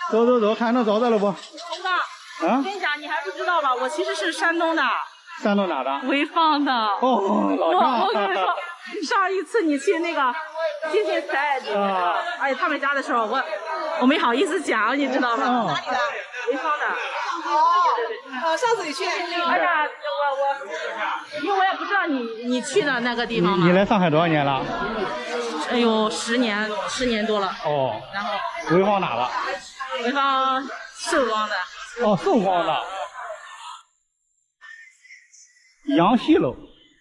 走走走，看能找着了不？ 红哥，我跟你讲，你还不知道吧？我其实是山东的。 山东哪的？ 潍坊的。 哦，老乡。 我跟你说，上一次你去那个金星赛啊，哎，他们家的时候，我没好意思讲，你知道吗？哪里的？潍坊的。 哦，上次你去那个。 哎呀，因为我也不知道你去的那个地方嘛。 你来上海多少年了？ 哎呦，10年多了。 哦。 然后。 潍坊哪的？ 潍坊寿光的。 哦，寿光的。杨溪楼。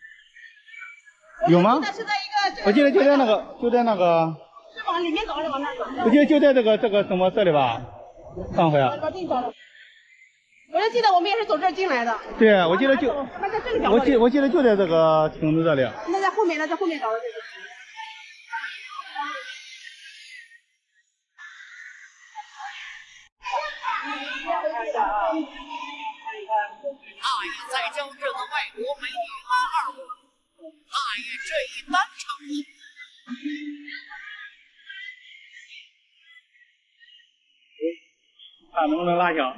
有吗？我记得就在那个。 是往里面走还是往那走？ 我记得就在这个什么这里吧，上回啊。 我就记得我们也是走这儿进来的。 对，我记得就。 那在这个角落里。 我记得就在这个亭子这里。 那在后面，找的这个。 大爷在教这个外国美女阿2胡，大爷这一单成功。 看能不能拉响。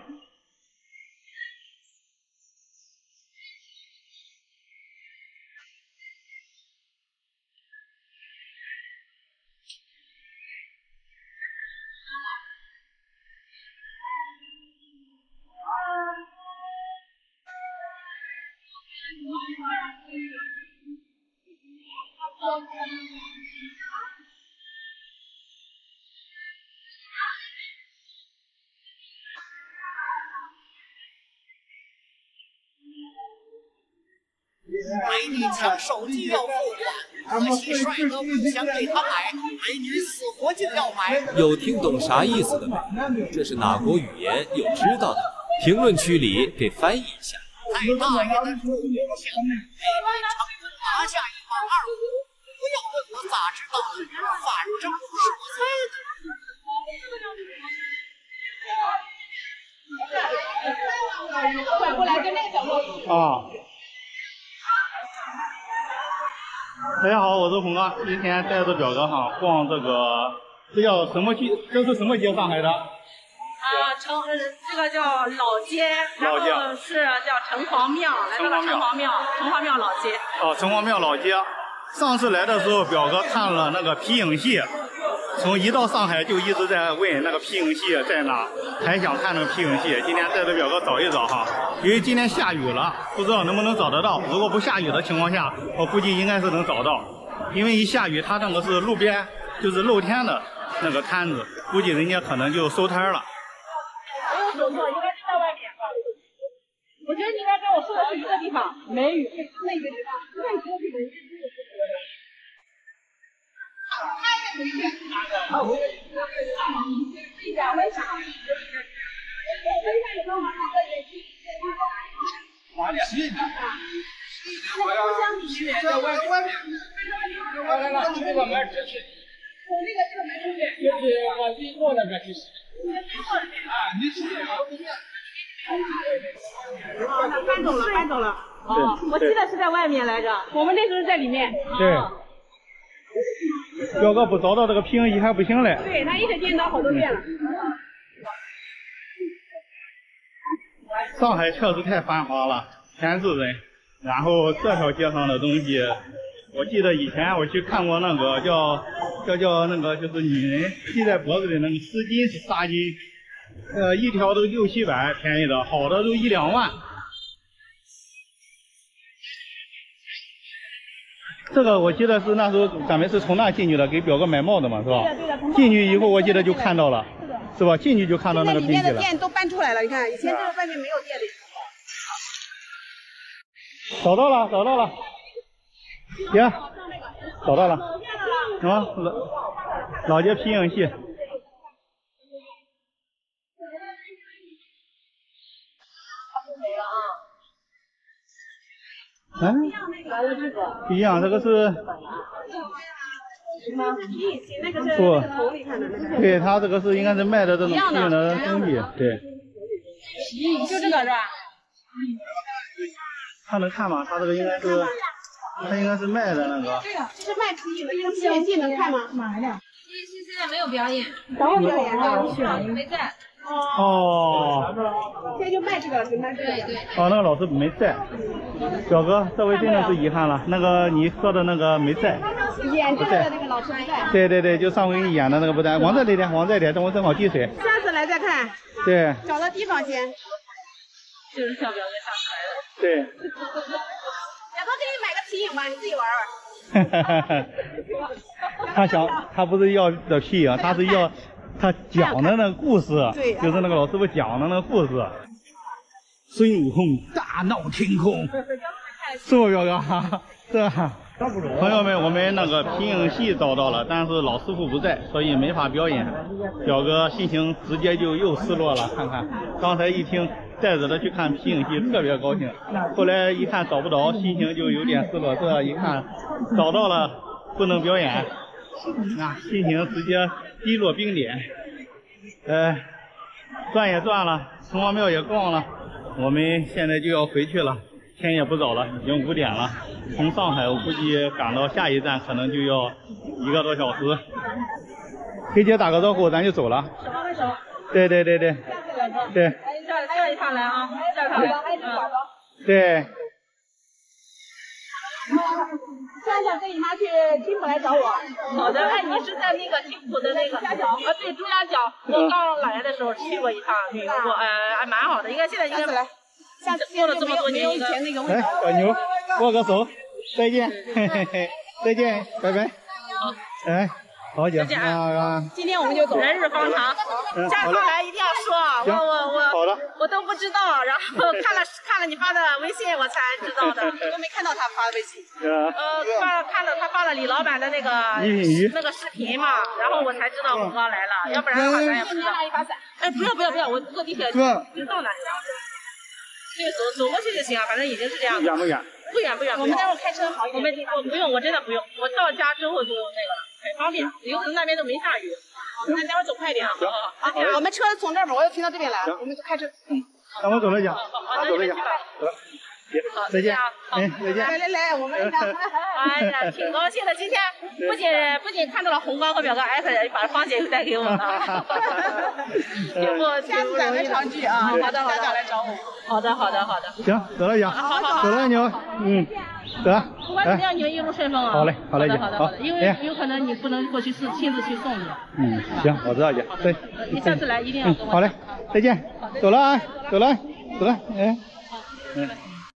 美女抢手机要付款，可惜帅哥不想给她买，美女死活就要买。 有听懂啥意思的没？这是哪国语言？有知道的，评论区里给翻译一下。 在大爷的助力下，美女成功拿下12000胡。不要问我咋知道的，反正不是我猜的。拐过来就那个角落。 啊。大家好，我是红哥，今天带着表哥哈逛这个，这叫什么街？这是什么街？上海的？ 这个叫老街，然后是叫城隍庙，来到了城隍庙老街。 哦，城隍庙老街。上次来的时候，表哥看了那个皮影戏，从一到上海就一直在问那个皮影戏在哪，还想看那个皮影戏。今天带着表哥找一找哈，因为今天下雨了，不知道能不能找得到。如果不下雨的情况下，我估计应该是能找到，因为一下雨，他那个是路边，就是露天的那个摊子，估计人家可能就收摊了。 没有走错，应该是在外面。我觉得你应该跟我说的是一个地方，梅雨那个地方，搬走了。哦，我记得是在外面来着，我们那时候在里面。 对。表哥不找到这个皮影戏还不行嘞。 对，他一直颠倒好多遍了。 上海确实太繁华了，全是人。然后这条街上的东西，我记得以前我去看过那个叫那个就是女人系在脖子里那个丝巾是纱巾，一条都600、700，便宜的，好的都1、2万。这个我记得是那时候咱们是从那进去的，给表哥买帽子嘛，是吧？ 对的。 进去以后我记得就看到了，是吧？进去就看到那个冰淇淋了。 里面的店都搬出来了，你看，以前这个外面没有店的。 找到了，姐，找到了，啊，老街皮影戏。嗯，不一样，这个是不，对，他这个是应该是卖的这种皮影的东西，对。 就这个是吧？ 他能看吗？他这个应该是，他应该是卖的那个。 对的，这是卖皮影的，这个皮影戏能看吗？ 买的。现在没有表演， 等会表演啊， 没在。 哦。 现在就卖这个，就卖这个。对。 哦，那个老师没在。表哥，这回真的是遗憾了。那个你说的那个没在。 演这个的那个老师不在。 对对对，就上回你演的那个不在。往这里点，往这里点，等我正好滴水。 下次来再看。 对。 找个地方先。 就是小表哥下次来的。 对。 表哥给你买个皮影吧，你自己玩玩。他不是要的皮影，他是要他讲的那个故事， 对， 就是那个老师傅讲的那个故事。孙悟空大闹天空，是不表哥？是吧？朋友们，我们那个皮影戏找到了，但是老师傅不在，所以没法表演。表哥心情直接就又失落了。看看，刚才一听带着他去看皮影戏，特别高兴。后来一看找不着，心情就有点失落。这一看找到了，不能表演，那心情直接低落冰点。转也转了，城隍庙也逛了，我们现在就要回去了。天也不早了，已经5点了。从上海我估计赶到下一站可能就要1个多小时。黑姐打个招呼，咱就走了。 手帮手。 对。对。 下一趟来啊，下一趟来。 对。 想想跟你妈去青浦来找我。 好的，哎，你是在那个青浦的那个对，朱家角。我刚来的时候去过一趟，旅游过，还蛮好的。应该现在应该来。 下次过了这么多年， 以前那个味道。 小牛，握个手，再见，再见，拜拜。好久啊！ 今天我们就走。 人日方长，下次来一定要说。 好的。 我都不知道，然后看了你发的微信，我才知道的。 我都没看到他发的微信。 看到他发了李老板的那个视频嘛，然后我才知道红高来了，要不然的话咱也不知道。哎，不要，我坐地铁就到那。对，走过去就行啊，反正已经是这样子。 远不远？ 不远。 我们待会儿开车好一点。 我不用，我真的不用。我到家之后就那个了，很方便。有可能那边都没下雨。那待会儿走快点啊。好。 我们车从这边，我要停到这边来，我们就开车。 咱们走了讲。 好，走了讲。 走了。再见。再见。 来，我们。 哎呀，挺高兴的，今天不仅看到了红高和表哥，还把芳姐又带给我们了。 下次咱们常聚啊！好的，家长来找我。 好的。 行，走了讲。 好。 走了牛。走了。 不管怎么样，你们一路顺风啊！ 好嘞。 好。因为有可能你不能过去亲自去送你。 行，我知道姐。对。 你下次来一定要跟我。 好嘞，再见。走了啊，走了。